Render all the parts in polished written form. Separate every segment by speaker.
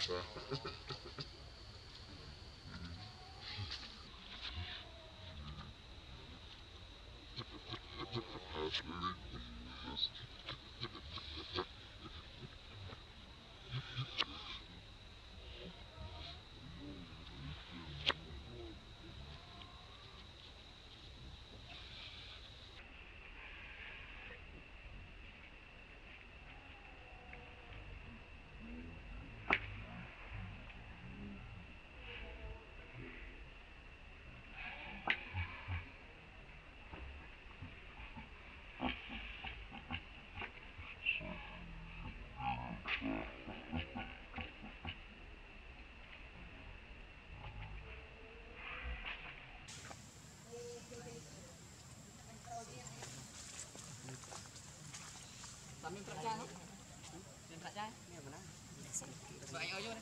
Speaker 1: Miếng cắt chai không? Miếng cắt chai. Vậy anh ơi vô đây.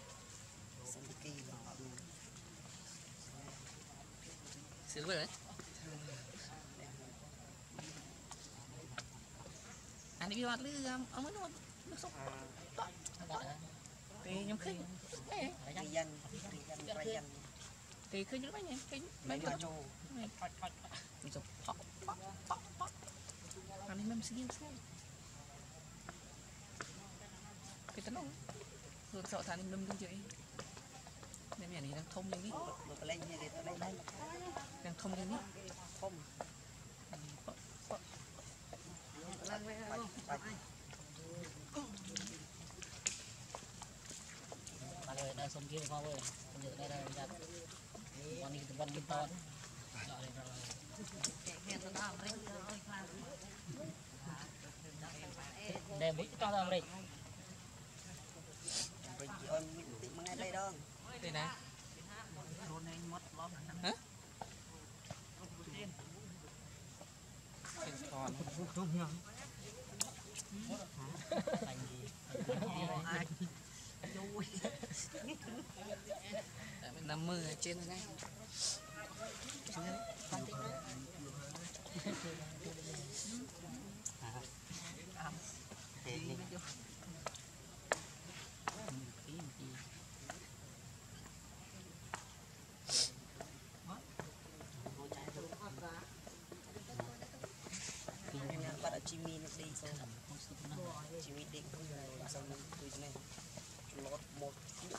Speaker 1: Xin lỗi đấy. Anh đi vào lư ông mới nước sốt. Thì nhóm khinh. Thì khinh chứ mấy nhỉ? Khinh mấy cái chỗ. Mình chụp phọc. Anh em xin xem. Cái tấn không? Hương sợ thằng em đâm vậy. Nên mẹ này đang thông lên đi. Đang thông lên đi. Thông. Bạn ơi, đang sống kia không ơi. Con dự đây là con đi từ con kim to. Để mũi to ra đây. Đây đâu? Đây nè. Hả? Còn mình 50 ở trên này. Chim đi xong chim đi xong tôi này lót một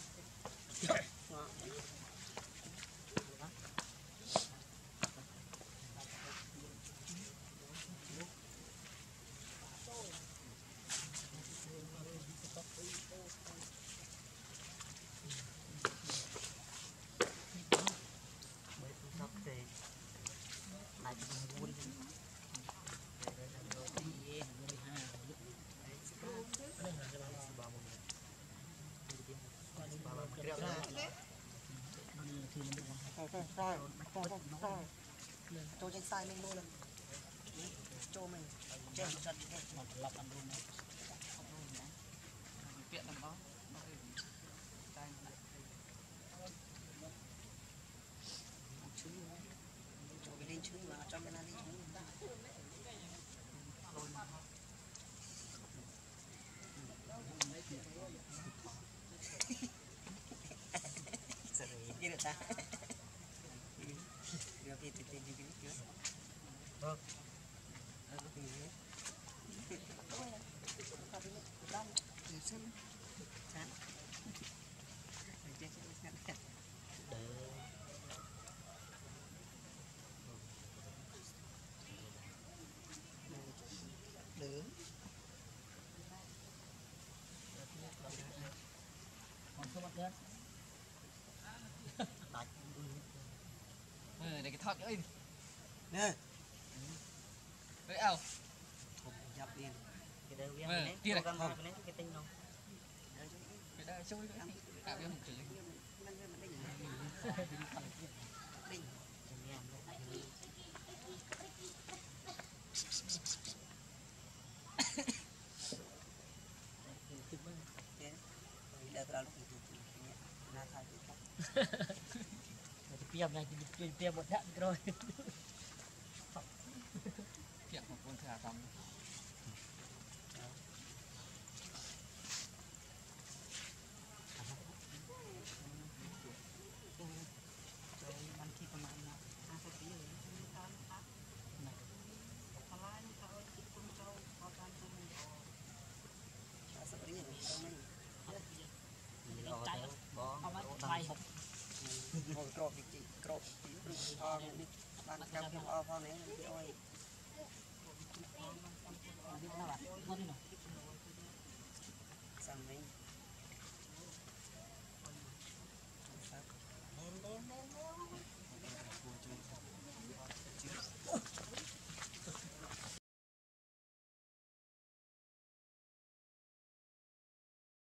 Speaker 1: cho trên sai mình luôn cho mình trên chân lọc ăn luôn đấy tiện làm đó cho cái lên trứng mà cho bên này lên trứng cái được ta thì vâng để cái thọt nữa nè đấy ao dập liền cái đầu kia này không cái tinh đâu cái đây chui nữa cả cái một chữ tiêm này tiêm một đạn rồi tiêm một con thả xong กรอบจริงกรอบพอนี่บ้านกับพี่เอาพอไหนพี่อ้อยสั่งไหม